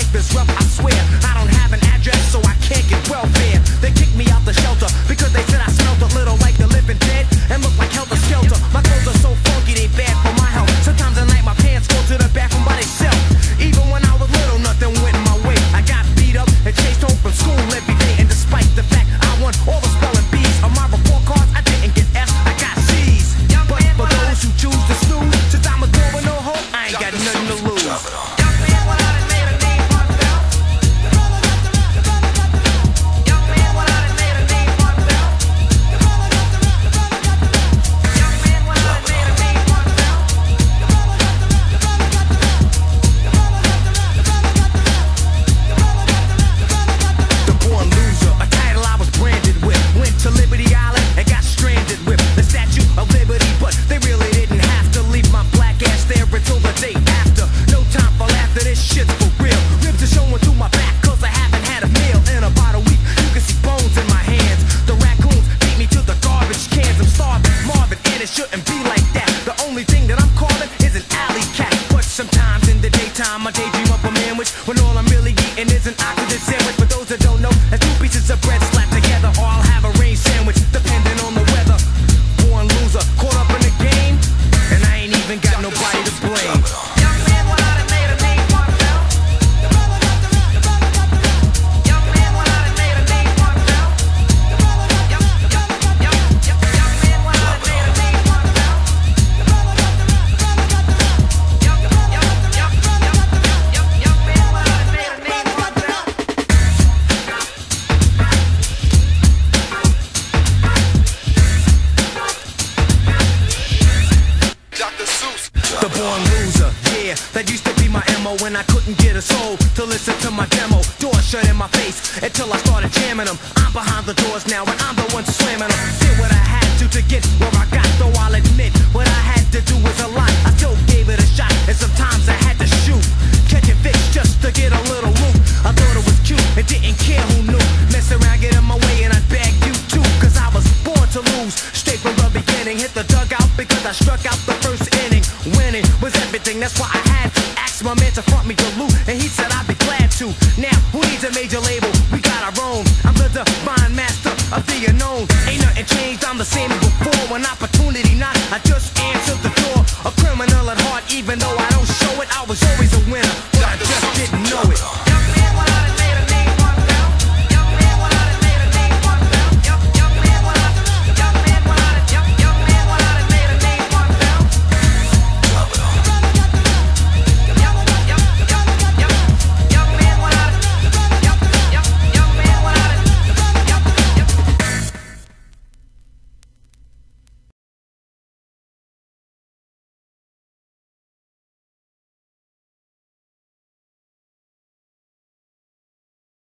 life is rough, I swear. I don't have an address, so I can't get welfare. They kicked me out the shelter because they said I smelled a little like the living dead and looked like helter skelter. My clothes are so funky, they bad for my health. Sometimes at night my pants go to the bathroom by themselves. Even when I was little, nothing went my way. I got beat up and chased home from school every day. And despite the fact I won all the spelling bees on my report cards, I didn't get F's, I got C's. But for those who choose to snooze, since I'm a door with no hope, I ain't got nothing to lose. I daydream up a manwich when all I'm really eating is an oxygen sandwich. For those that don't know, that's two pieces of bread slapped together, or I'll have a range sandwich, depending on the weather. Born loser, caught up in the game, and I ain't even got nobody to blame. The born loser, yeah, that used to be my MO when I couldn't get a soul to listen to my demo. Doors shut in my face until I started jamming them. I'm behind the doors now and I'm the one slamming them. Did what I had to get where I got, though I'll admit what I had to do was a lot. I still gave it a shot and sometimes I had to shoot, catching fish just to get a little loot. I thought it was cute and didn't care who knew. Mess around, get in my way and I'd beg you too, cause I was born to lose. Straight from the beginning, hit the dugout because I struck out the first inning. Winning was everything, that's why I had to ask my man to front me to loot, and he said I'd be glad to. Now, who needs a major label? We got our own. I'm the divine master of the unknown. Ain't nothing changed, I'm the same.